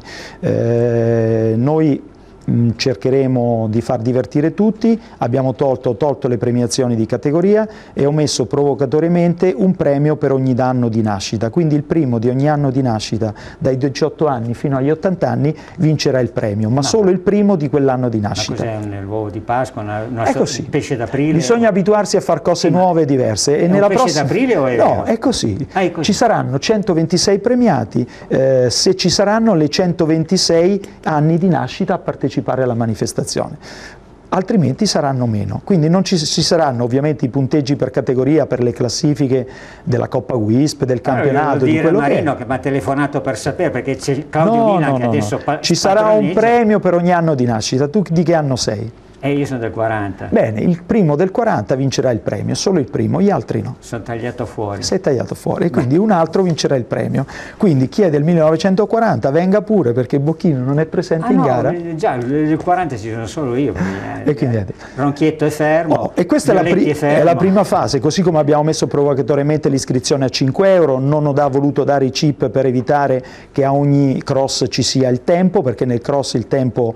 Eh, noi mh, cercheremo di far divertire tutti, abbiamo tolto, ho tolto le premiazioni di categoria e ho messo provocatoriamente un premio per ogni anno di nascita, quindi il primo di ogni anno di nascita dai diciotto anni fino agli ottanta anni vincerà il premio, ma, ma solo il primo di quell'anno di nascita. Ma cos'è l'uovo di Pasqua? Una, una È so- così. un pesce d'aprile? Bisogna abituarsi a fare cose Sì, ma nuove e diverse. E è nella un pesce prossima... d'aprile o è No, vero? è così. Ah, è così. Ci saranno centoventisei premiati eh, se ci saranno le centoventisei anni di nascita a partecipare alla manifestazione. Altrimenti saranno meno, quindi non ci, ci saranno ovviamente i punteggi per categoria per le classifiche della Coppa W I S P, del campionato, Devo di dire quello Marino che che mi ha telefonato per sapere, perché c'è Claudio no, Mina no, che no, adesso no. pa- ci sarà un padroneggia. premio per ogni anno di nascita. Tu di che anno sei? E io sono del quaranta. Bene, il primo del quaranta vincerà il premio, solo il primo, gli altri no. Sono tagliato fuori. Sei tagliato fuori, e quindi un altro vincerà il premio. Quindi chi è del millenovecentoquaranta venga pure, perché Bocchino non è presente Ah, in no, gara. già, del quaranta ci sono solo io. Perché, E quindi, eh, Ronchietto è fermo. Oh, e questa è la, Violetti pri- è fermo. è la prima fase, così come abbiamo messo provocatoriamente l'iscrizione a cinque euro, non ho da voluto dare i chip per evitare che a ogni cross ci sia il tempo, perché nel cross il tempo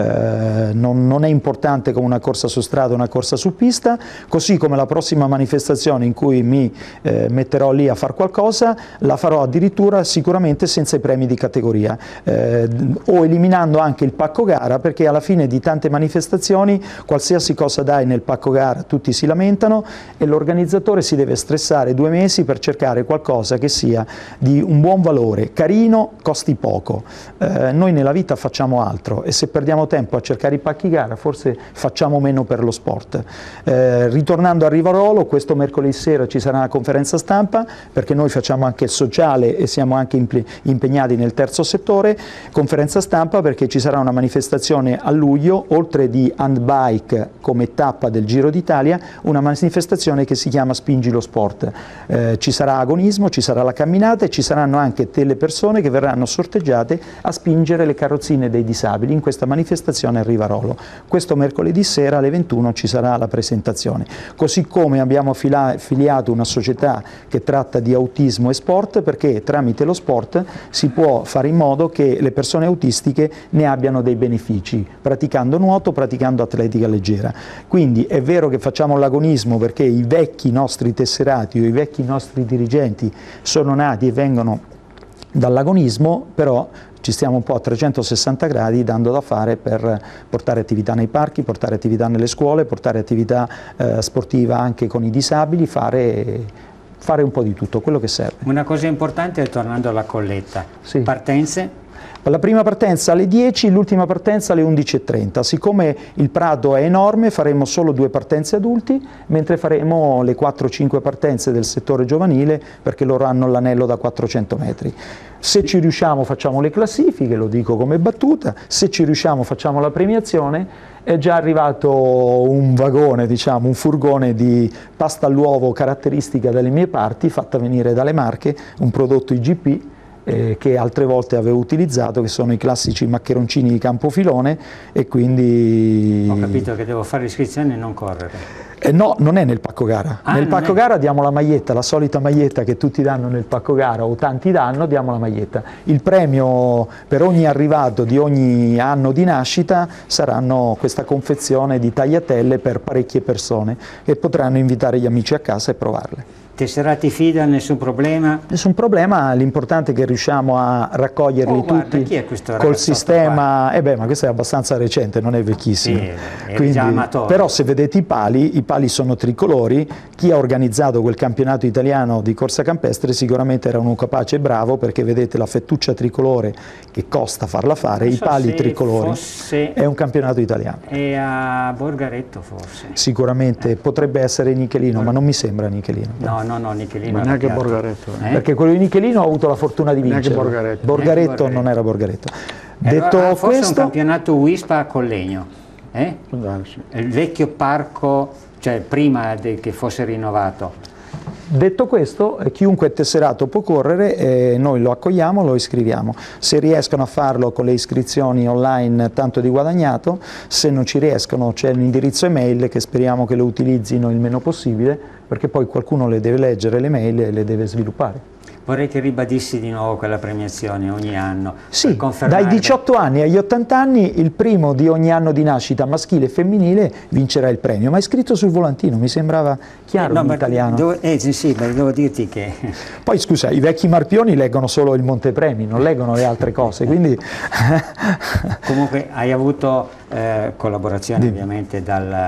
eh, non, non è importante come una corsa su strada o una corsa su pista, così come la prossima manifestazione in cui mi eh, metterò lì a fare qualcosa, la farò addirittura sicuramente senza i premi di categoria, eh, o eliminando anche il pacco gara, perché alla fine di tante manifestazioni qualsiasi cosa dai nel pacco gara tutti si lamentano e l'organizzatore si deve stressare due mesi per cercare qualcosa che sia di un buon valore, carino, costi poco. Eh, noi nella vita facciamo altro e se perdiamo tempo a cercare i pacchi gara forse facciamo meno per lo sport. Eh, ritornando a Rivarolo, questo mercoledì sera ci sarà una conferenza stampa, perché noi facciamo anche il sociale e siamo anche impegnati nel terzo settore. Conferenza stampa perché ci sarà una manifestazione a luglio, oltre di handbike come tappa del Giro d'Italia, una manifestazione che si chiama Spingi lo Sport. Eh, ci sarà agonismo, ci sarà la camminata e ci saranno anche delle persone che verranno sorteggiate a spingere le carrozzine dei disabili in questa manifestazione a Rivarolo. Questo mercoledì sera alle ventuno ci sarà la presentazione, così come abbiamo filiato una società che tratta di autismo e sport, perché tramite lo sport si può fare in modo che le persone autistiche ne abbiano dei benefici, praticando nuoto, praticando atletica leggera. Quindi è vero che facciamo l'agonismo perché i vecchi nostri tesserati o i vecchi nostri dirigenti sono nati e vengono dall'agonismo, però ci stiamo un po' a trecentosessanta gradi dando da fare per portare attività nei parchi, portare attività nelle scuole, portare attività eh, sportiva anche con i disabili, fare, fare un po' di tutto, quello che serve. Una cosa importante è, tornando alla colletta, sì. Partenze? La prima partenza alle dieci, l'ultima partenza alle undici e trenta. Siccome il prato è enorme faremo solo due partenze adulti, mentre faremo le quattro cinque partenze del settore giovanile, perché loro hanno l'anello da quattrocento metri. Se ci riusciamo facciamo le classifiche, lo dico come battuta, se ci riusciamo facciamo la premiazione. È già arrivato un vagone, diciamo, un furgone di pasta all'uovo caratteristica dalle mie parti, fatta venire dalle Marche, un prodotto I G P, Eh, che altre volte avevo utilizzato, che sono i classici maccheroncini di Campofilone, e quindi... Ho capito che devo fare l'iscrizione e non correre. Eh, no, non è nel pacco gara. Ah, nel pacco è... gara diamo la maglietta, la solita maglietta che tutti danno nel pacco gara o tanti danno, diamo la maglietta. Il premio per ogni arrivato di ogni anno di nascita saranno questa confezione di tagliatelle per parecchie persone che potranno invitare gli amici a casa e provarle. Tesserati fida, nessun problema? Nessun problema, l'importante è che riusciamo a raccoglierli oh, guarda, tutti chi è questo col sistema, eh beh, ma questo è abbastanza recente, non è vecchissimo. Sì, è Quindi, già amatore. però se vedete i pali, i pali sono tricolori, chi ha organizzato quel campionato italiano di corsa campestre sicuramente era uno capace e bravo, perché vedete la fettuccia tricolore che costa farla fare, non i so pali tricolori, fosse... è un campionato italiano. È a Borgaretto forse? Sicuramente, potrebbe essere Nichelino, ma non mi sembra Nichelino. No, no, no, Nichelino. Ma neanche Arrabbiato. Borgaretto. Eh? Perché quello di Nichelino ho avuto la fortuna di Neanche vincere. Borgaretto. Borgaretto, Neanche Borgaretto. non era Borgaretto. Eh, Detto allora, forse questo, un campionato Wispa a Collegno, eh? Può darsi. Il vecchio parco, cioè prima de, che fosse rinnovato. detto questo, eh, chiunque è tesserato può correre, e noi lo accogliamo, lo iscriviamo. Se riescono a farlo con le iscrizioni online, tanto di guadagnato. Se non ci riescono, c'è l'indirizzo email che speriamo che lo utilizzino il meno possibile, perché poi qualcuno le deve leggere le mail e le deve sviluppare. Vorrei che ribadissi di nuovo quella premiazione ogni anno. Sì, per dai diciotto anni agli ottanta anni il primo di ogni anno di nascita maschile e femminile vincerà il premio, ma è scritto sul volantino, mi sembrava chiaro eh, no, in italiano. Devo, eh, sì, ma devo dirti che... Poi scusa, i vecchi marpioni leggono solo il montepremi, non leggono le altre cose, quindi... Comunque hai avuto eh, collaborazione Dimmi. ovviamente dal...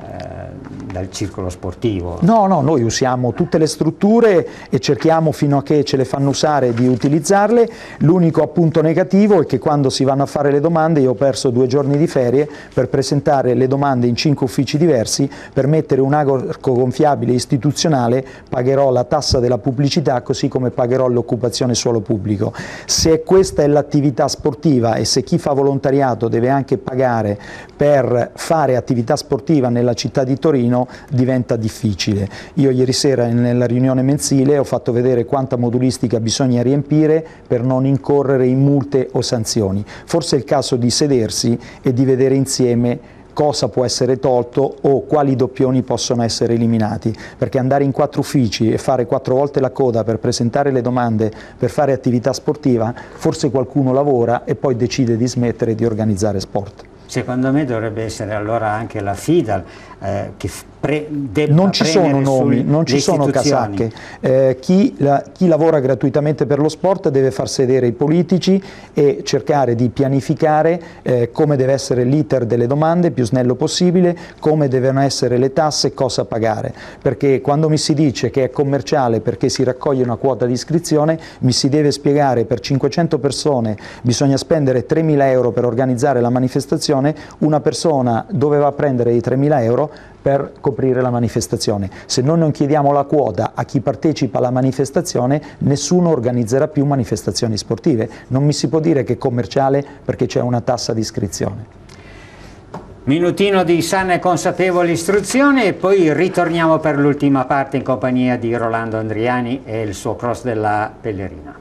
dal circolo sportivo. No, no, noi usiamo tutte le strutture e cerchiamo fino a che ce le fanno usare di utilizzarle. L'unico appunto negativo è che quando si vanno a fare le domande, io ho perso due giorni di ferie per presentare le domande in cinque uffici diversi, per mettere un arco gonfiabile istituzionale pagherò la tassa della pubblicità così come pagherò l'occupazione suolo pubblico. Se questa è l'attività sportiva e se chi fa volontariato deve anche pagare per fare attività sportiva nella città di Torino, diventa difficile. Io ieri sera nella riunione mensile ho fatto vedere quanta modulistica bisogna riempire per non incorrere in multe o sanzioni. Forse è il caso di sedersi e di vedere insieme cosa può essere tolto o quali doppioni possono essere eliminati, perché andare in quattro uffici e fare quattro volte la coda per presentare le domande per fare attività sportiva, forse qualcuno lavora e poi decide di smettere di organizzare sport. Secondo me dovrebbe essere allora anche la FIDAL eh, che pre, debba non ci sono nomi, sul, non ci sono casacche. Eh, chi, la, chi lavora gratuitamente per lo sport deve far sedere i politici e cercare di pianificare eh, come deve essere l'iter delle domande più snello possibile, come devono essere le tasse e cosa pagare. Perché quando mi si dice che è commerciale perché si raccoglie una quota di iscrizione, mi si deve spiegare per cinquecento persone bisogna spendere tremila euro per organizzare la manifestazione, una persona doveva prendere i tremila euro per coprire la manifestazione. Se noi non chiediamo la quota a chi partecipa alla manifestazione, nessuno organizzerà più manifestazioni sportive. Non mi si può dire che è commerciale perché c'è una tassa di iscrizione. Minutino di sana e consapevole istruzione e poi ritorniamo per l'ultima parte in compagnia di Rolando Andriani e il suo cross della Pellerina.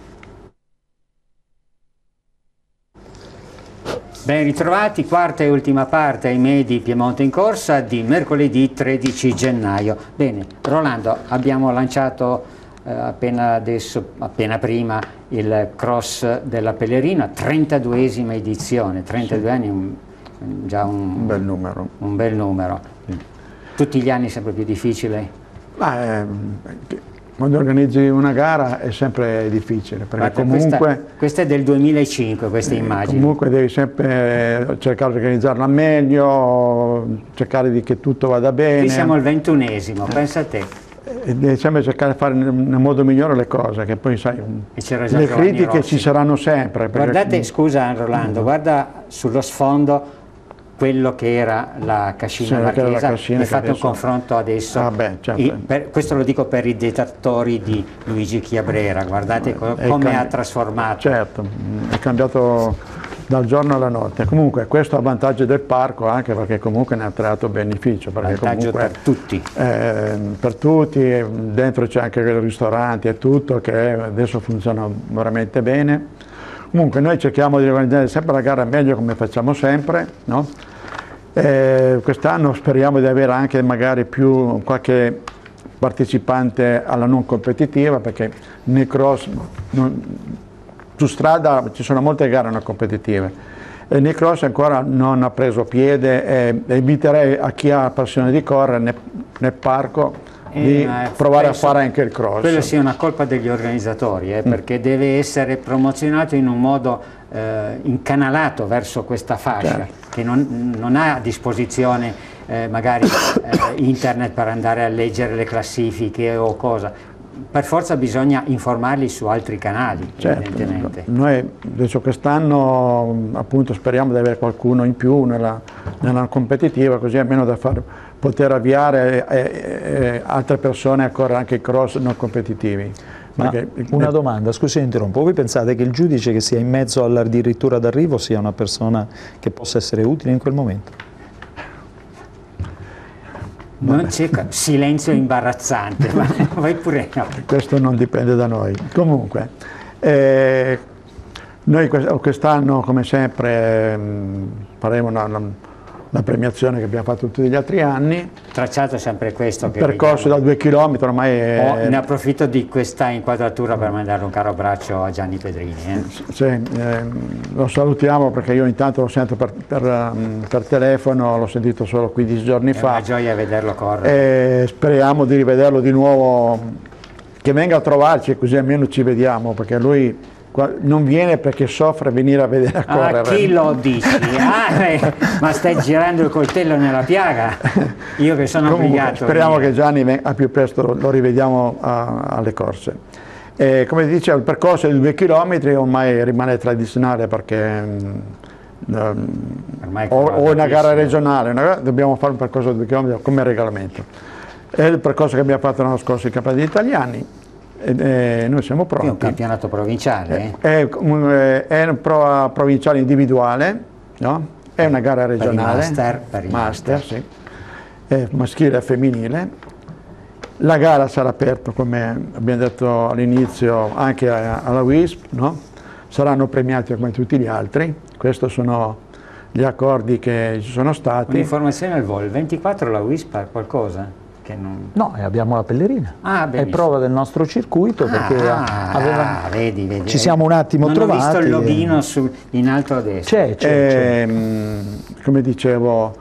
Ben ritrovati, quarta e ultima parte ai Medi Piemonte in Corsa di mercoledì tredici gennaio. Bene, Rolando, abbiamo lanciato eh, appena adesso, appena prima, il cross della Pellerina, trentaduesima edizione, trentadue sì. Anni, un, già un, un bel numero. Un bel numero. Sì. Tutti gli anni è sempre più difficile? Ma, eh, quando organizzi una gara è sempre difficile, perché Guarda, comunque... Questa, questa è del duemilacinque, questa eh, immagine. Comunque devi sempre cercare di organizzarla meglio, cercare di che tutto vada bene. Qui siamo al ventunesimo, pensa a te. E devi sempre cercare di fare nel modo migliore le cose, che poi sai, le critiche ci saranno sempre. Guardate, perché... scusa Rolando, mm. guarda sullo sfondo quello che era la cascina marchesa, hai fatto un confronto adesso, ah beh, certo. I, per, questo lo dico per i detrattori di Luigi Chiabrera, guardate co come ha trasformato. Certo, è cambiato dal giorno alla notte. Comunque questo è a vantaggio del parco, anche perché comunque ne ha tratto beneficio. Perché vantaggio comunque, per tutti. Eh, per tutti, dentro c'è anche il ristorante e tutto, che adesso funziona veramente bene. Comunque noi cerchiamo di organizzare sempre la gara meglio come facciamo sempre, no? Eh, quest'anno speriamo di avere anche magari più qualche partecipante alla non competitiva, perché nel cross non, su strada ci sono molte gare non competitive e nel cross ancora non ha preso piede e, e inviterei a chi ha passione di correre nel, nel parco di eh, provare a fare anche il cross. Quello sia una colpa degli organizzatori, eh, mm. perché deve essere promozionato in un modo eh, incanalato verso questa fascia, certo. che non, non ha a disposizione eh, magari eh, internet per andare a leggere le classifiche o cosa. Per forza bisogna informarli su altri canali, certo. evidentemente. Noi adesso quest'anno appunto speriamo di avere qualcuno in più nella, nella competitiva, così almeno da far, poter avviare eh, eh, altre persone a correre anche i cross non competitivi. Ma una domanda, scusi interrompo, voi pensate che il giudice che sia in mezzo all'addirittura d'arrivo sia una persona che possa essere utile in quel momento? Non c'è silenzio imbarazzante, ma vai pure no. Questo non dipende da noi. Comunque, eh, noi quest'anno come sempre faremo una, una, la premiazione che abbiamo fatto tutti gli altri anni. Tracciato sempre questo. Il percorso da due chilometri ormai è... Oh, ne approfitto di questa inquadratura per mandare un caro abbraccio a Gianni Pedrini. Eh. Sì, eh, lo salutiamo perché io intanto lo sento per, per, per telefono, l'ho sentito solo quindici giorni è fa. È una gioia vederlo correre. E speriamo di rivederlo di nuovo, che venga a trovarci così almeno ci vediamo, perché lui non viene perché soffre venire a vedere a correre. Ah, chi lo dici? Ah, eh, ma stai girando il coltello nella piaga? Io che sono Comunque, obbligato. speriamo che Gianni a più presto lo rivediamo a, alle corse. E, come dicevo, il percorso è di due chilometri, ormai rimane tradizionale perché um, o, o una gara regionale, una gara, dobbiamo fare un percorso di due chilometri come regolamento. È il percorso che abbiamo fatto l'anno scorso i campionati italiani. E, e noi siamo pronti. È un campionato provinciale? Eh? È, è, è una prova provinciale individuale, no? È una gara regionale, per i master, per i master, master. Sì. È maschile e femminile. La gara sarà aperta, come abbiamo detto all'inizio, anche alla W I S P, no? Saranno premiati come tutti gli altri. Questi sono gli accordi che ci sono stati. Un'informazione al volo, il ventiquattro la W I S P ha qualcosa? Che non... No, abbiamo la Pellerina, ah, è prova del nostro circuito perché ah, aveva... ah, vedi, vedi, ci siamo un attimo non trovati. Ho visto il loghino su, in alto a destra. C'è, c'è, eh, c'è. Come dicevo,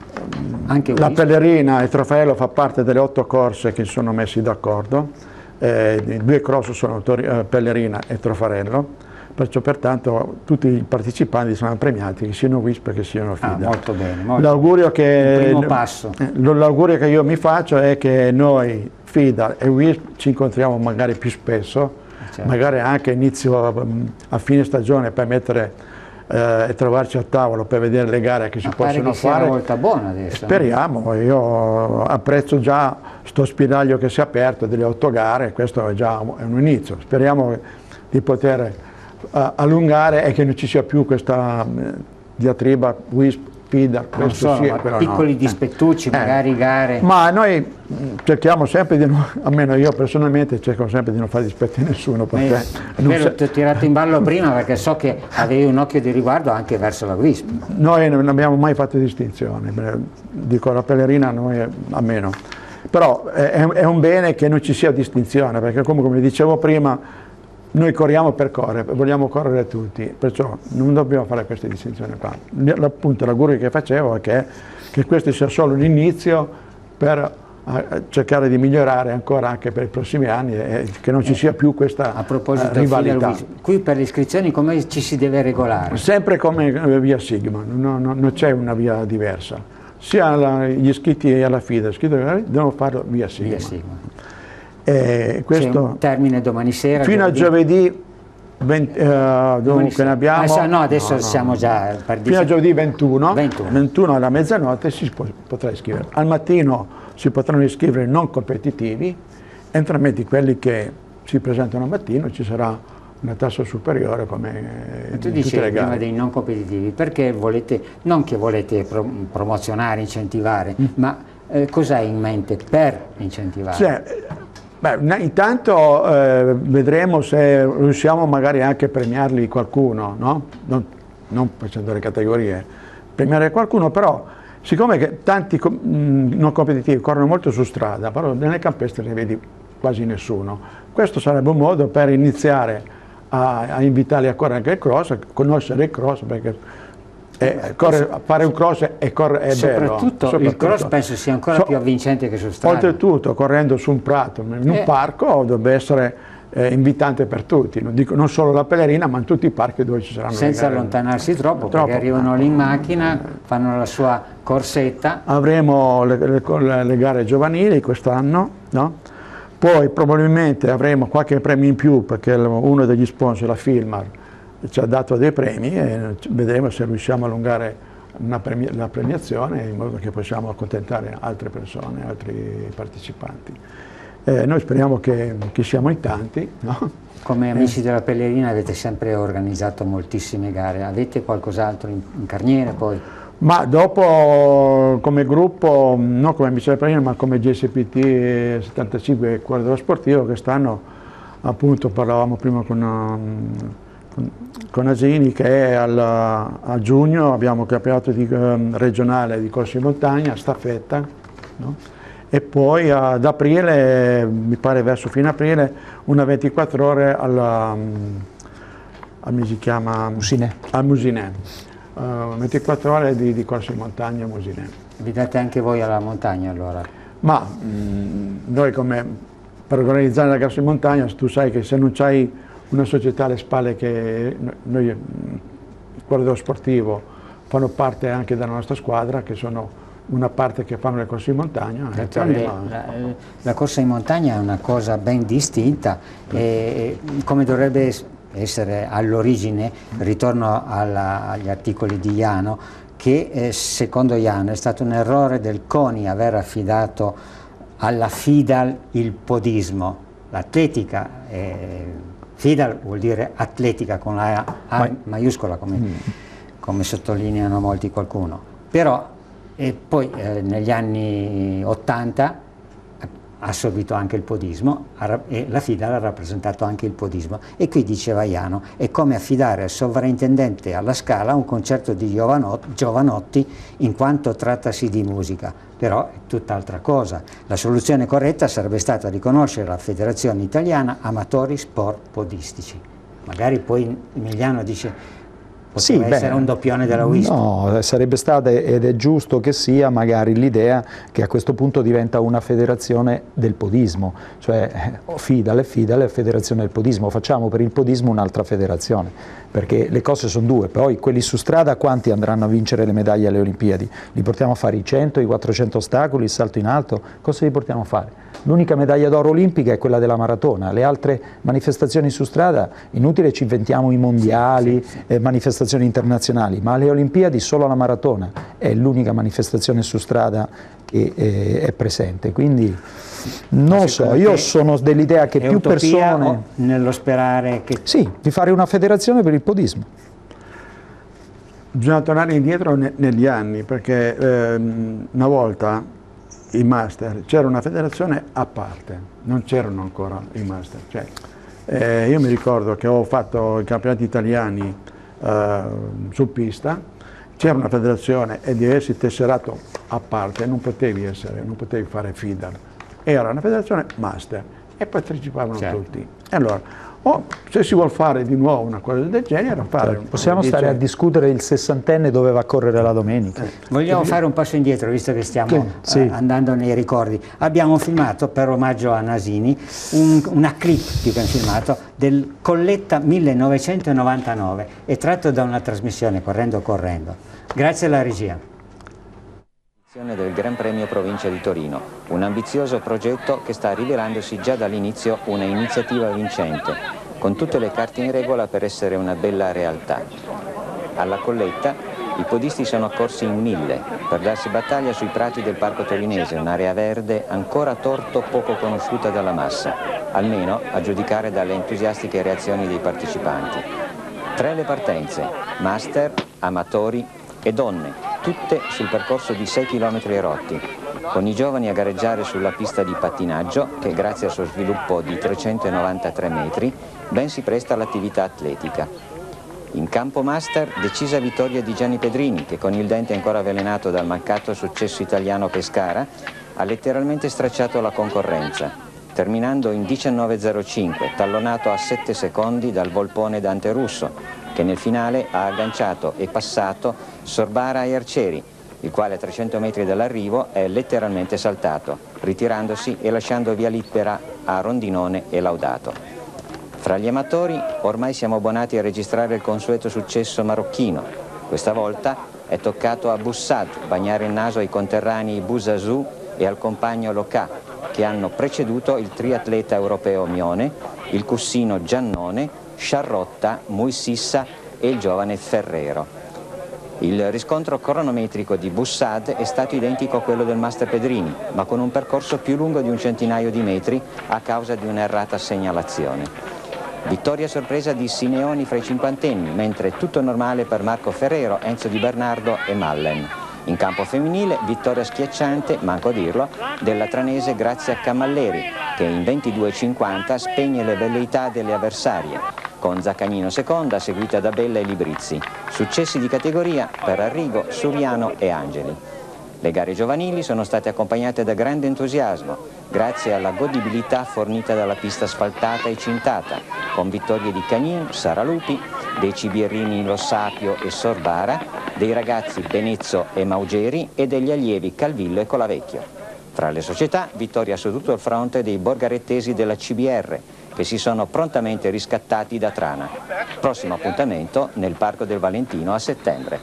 anche la Pellerina e il trofeo fa parte delle otto corse che si sono messi d'accordo, eh, due cross sono eh, Pellerina e Trofarello. Perciò pertanto tutti i partecipanti saranno premiati, che siano W I S P che siano FIDA. Ah, molto bene. Molto l'augurio che, il primo passo. L'augurio che io mi faccio è che noi FIDA e W I S P ci incontriamo magari più spesso, certo. Magari anche inizio a, a fine stagione per mettere eh, e trovarci a tavolo per vedere le gare che si Ma possono pare che fare. Sia una volta buona adesso. Speriamo, no? Io apprezzo già sto spiraglio che si è aperto delle otto gare, questo è già è un inizio. Speriamo di poter Uh, allungare e che non ci sia più questa uh, diatriba W I S P, FIDA, questo so, sì, ma quello piccoli no. dispettucci, eh. magari gare. Ma noi cerchiamo sempre di non, almeno io personalmente cerco sempre di non fare dispetti a nessuno. Perché eh, non se... ti ho tirato in ballo prima perché so che avevi un occhio di riguardo anche verso la W I S P. Noi non abbiamo mai fatto distinzione, dico la Pellerina noi almeno. Però è, è un bene che non ci sia distinzione, perché come, come dicevo prima, noi corriamo per correre, vogliamo correre tutti, perciò non dobbiamo fare queste distinzioni qua. Appunto l'augurio che facevo è che, che questo sia solo l'inizio per a cercare di migliorare ancora anche per i prossimi anni e che non ci sia più questa a proposito, rivalità. Qui per le iscrizioni come ci si deve regolare? Sempre come via Sigma, non, non, non c'è una via diversa. Sia la, gli iscritti alla FIDA, gli iscritti alla FIDA devono farlo via Sigma. Via Sigma. Eh, questo c'è un termine domani sera? Fino a giovedì, venti, eh, dunque ne abbiamo... Adesso, no, adesso no, no, siamo già... Per fino a giovedì ventuno, ventuno. ventuno alla mezzanotte si può, potrà iscrivere. Al mattino si potranno iscrivere non competitivi, entrambi quelli che si presentano al mattino ci sarà una tassa superiore come Ma tu in dicevi tutte le gare. Prima dei non competitivi, perché volete, non che volete pro, promozionare, incentivare, mm. ma eh, cosa hai in mente per incentivare? Cioè, beh, intanto eh, vedremo se riusciamo magari anche a premiarli qualcuno, no? Non, non facendo le categorie, premiare qualcuno, però siccome che tanti mh, non competitivi corrono molto su strada, però nelle campestre ne vedi quasi nessuno, questo sarebbe un modo per iniziare a, a invitarli a correre anche il cross, a conoscere il cross, perché Eh, corre, fare un cross è, corre, è soprattutto, bello. Soprattutto il cross penso sia ancora so, più avvincente che su strada. Oltretutto, correndo su un prato, in un eh. parco, dovrebbe essere eh, invitante per tutti, non, dico, non solo la Pellerina, ma in tutti i parchi dove ci saranno senza le gare. allontanarsi troppo, troppo, perché arrivano lì in macchina, fanno la sua corsetta. Avremo le, le, le gare giovanili quest'anno, no? Poi probabilmente avremo qualche premio in più, perché uno degli sponsor, la Filmar, ci ha dato dei premi e vedremo se riusciamo a allungare una premi la premiazione in modo che possiamo accontentare altre persone, altri partecipanti. Eh, noi speriamo che, che siamo in tanti. No? Come amici eh. della Pellerina avete sempre organizzato moltissime gare, avete qualcos'altro in, in carniere poi? Ma dopo come gruppo, non come amici della Pellerina, ma come G S P T settantacinque Cuore dello Sportivo, quest'anno appunto parlavamo prima con... Um, con Asini che al, a giugno abbiamo il campionato di, um, regionale di corsa in montagna, staffetta, no? E poi ad aprile, mi pare verso fine aprile, una ventiquattro ore alla, um, a, mi si chiama, Musinè. a Musinè, uh, ventiquattro ore di, di corsa in montagna a Musinè. Vi date anche voi alla montagna allora? Ma mh, noi come per organizzare la corsa in montagna tu sai che se non c'hai una società alle spalle che noi, il corridore sportivo, fanno parte anche della nostra squadra, che sono una parte che fanno le corse in montagna. La, la corsa in montagna è una cosa ben distinta e come dovrebbe essere all'origine, ritorno alla, agli articoli di Jano, che eh, secondo Jano è stato un errore del CONI aver affidato alla FIDAL il podismo. L'atletica, eh, FIDAL vuol dire atletica con la A maiuscola, come, mm. come sottolineano molti qualcuno. Però e poi eh, negli anni ottanta ha assorbito anche il podismo e la FIDAL ha rappresentato anche il podismo, e qui diceva Jano è come affidare al sovrintendente alla Scala un concerto di Giovanotti in quanto trattasi di musica, però è tutt'altra cosa. La soluzione corretta sarebbe stata riconoscere la Federazione Italiana Amatori Sport Podistici. Magari poi Emiliano dice poteva sì, essere beh, un doppione della W I S P. No, sarebbe stata, ed è giusto che sia, magari l'idea che a questo punto diventa una federazione del podismo, cioè FIDAL e FIDAL è federazione del podismo, facciamo per il podismo un'altra federazione, perché le cose sono due. Poi quelli su strada quanti andranno a vincere le medaglie alle Olimpiadi? Li portiamo a fare i cento, i quattrocento ostacoli, il salto in alto? Cosa li portiamo a fare? L'unica medaglia d'oro olimpica è quella della maratona, le altre manifestazioni su strada, inutile ci inventiamo i mondiali, eh, manifestazioni internazionali, ma alle Olimpiadi solo la maratona è l'unica manifestazione su strada che eh, è presente, quindi non lo so, io sono dell'idea che più persone... nello sperare che... Sì, di fare una federazione per il podismo. Bisogna tornare indietro ne negli anni, perché ehm, una volta i master, c'era una federazione a parte, non c'erano ancora i master. Cioè, eh, io mi ricordo che ho fatto i campionati italiani eh, su pista, c'era una federazione e di essi tesserato a parte, non potevi essere, non potevi fare FIDAL, era una federazione master e partecipavano certo. tutti. E allora, o se si vuol fare di nuovo una cosa del genere, fare certo. possiamo stare dice... a discutere il sessantenne dove va a correre la domenica. Eh. Vogliamo fare un passo indietro, visto che stiamo sì. eh, andando nei ricordi. Abbiamo filmato per omaggio a Nasini un, una clip più che un filmato del Colletta millenovecentonovantanove, è tratto da una trasmissione Correndo Correndo. Grazie alla regia. Del Gran Premio Provincia di Torino, un ambizioso progetto che sta rivelandosi già dall'inizio una iniziativa vincente, con tutte le carte in regola per essere una bella realtà. Alla Colletta i podisti sono accorsi in mille per darsi battaglia sui prati del Parco Torinese, un'area verde ancora torto poco conosciuta dalla massa, almeno a giudicare dalle entusiastiche reazioni dei partecipanti. Tre le partenze, master, amatori e donne, tutte sul percorso di sei chilometri rotti, con i giovani a gareggiare sulla pista di pattinaggio che grazie al suo sviluppo di trecentonovantatré metri ben si presta all'attività atletica. In campo master decisa vittoria di Gianni Pedrini che con il dente ancora avvelenato dal mancato successo italiano a Pescara ha letteralmente stracciato la concorrenza, terminando in diciannove zero cinque, tallonato a sette secondi dal volpone Dante Russo, che nel finale ha agganciato e passato Sorbara e Arcieri, il quale a trecento metri dall'arrivo è letteralmente saltato, ritirandosi e lasciando via libera a Rondinone e Laudato. Fra gli amatori ormai siamo abbonati a registrare il consueto successo marocchino. Questa volta è toccato a Bussad bagnare il naso ai conterranei Bouzazu e al compagno Locà, che hanno preceduto il triatleta europeo Mione, il cussino Giannone, Sciarrotta, Muississa e il giovane Ferrero. Il riscontro cronometrico di Bussad è stato identico a quello del master Pedrini, ma con un percorso più lungo di un centinaio di metri a causa di un'errata segnalazione. Vittoria sorpresa di Simeoni fra i cinquantenni, mentre tutto normale per Marco Ferrero, Enzo Di Bernardo e Mallen. In campo femminile, vittoria schiacciante, manco a dirlo, della tranese Grazia Cammalleri, che in ventidue cinquanta spegne le velleità delle avversarie, con Zaccagnino seconda, seguita da Bella e Librizzi. Successi di categoria per Arrigo, Suriano e Angeli. Le gare giovanili sono state accompagnate da grande entusiasmo, grazie alla godibilità fornita dalla pista asfaltata e cintata, con vittorie di Cagnin, Saralupi, dei cibierrini Lo Sapio e Sorbara, dei ragazzi Benezzo e Maugeri e degli allievi Calvillo e Colavecchio. Fra le società, vittoria su tutto il fronte dei borgarettesi della C B R, che si sono prontamente riscattati da Trana. Prossimo appuntamento nel Parco del Valentino a settembre.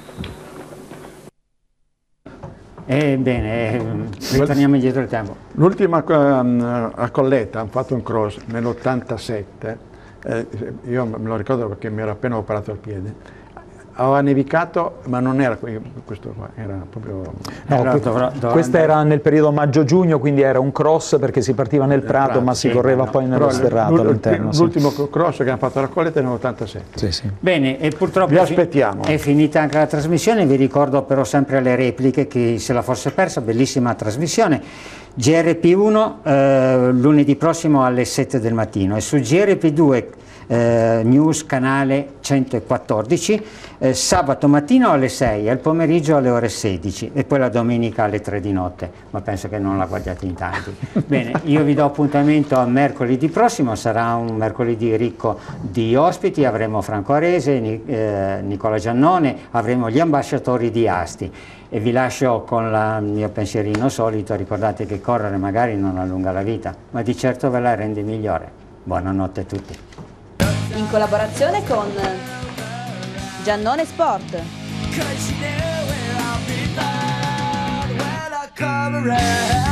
Ebbene, eh, ritorniamo indietro il tempo. L'ultima uh, a Colletta hanno fatto un cross nell'ottantasette, eh, io me lo ricordo perché mi era appena operato al piede. Aveva nevicato, ma non era questo qua, era proprio... No, Allora, que dovrò- dovrò questo andare- era nel periodo maggio-giugno, quindi era un cross perché si partiva nel prato, prato, ma si sì, correva no. poi nello Però sterrato l'ul- all'interno. sì. L'ultimo cross che hanno fatto a Colletta è nell'ottantasette. Sì, sì. Bene, e purtroppo Vi è fi- aspettiamo. è finita anche la trasmissione, vi ricordo però sempre le repliche, chi se la fosse persa, bellissima trasmissione. G R P uno eh, lunedì prossimo alle sette del mattino e su G R P due eh, News canale centoquattordici eh, sabato mattino alle sei e al pomeriggio alle ore sedici e poi la domenica alle tre di notte, ma penso che non la guardiate in tanti. Bene, io vi do appuntamento a mercoledì prossimo, sarà un mercoledì ricco di ospiti, avremo Franco Arese, Ni- eh, Nicola Giannone, avremo gli ambasciatori di Asti. E vi lascio con il mio pensierino solito, ricordate che correre magari non allunga la vita, ma di certo ve la rende migliore. Buonanotte a tutti. In collaborazione con Giannone Sport. 'Cause you know where I'll be found when I come around.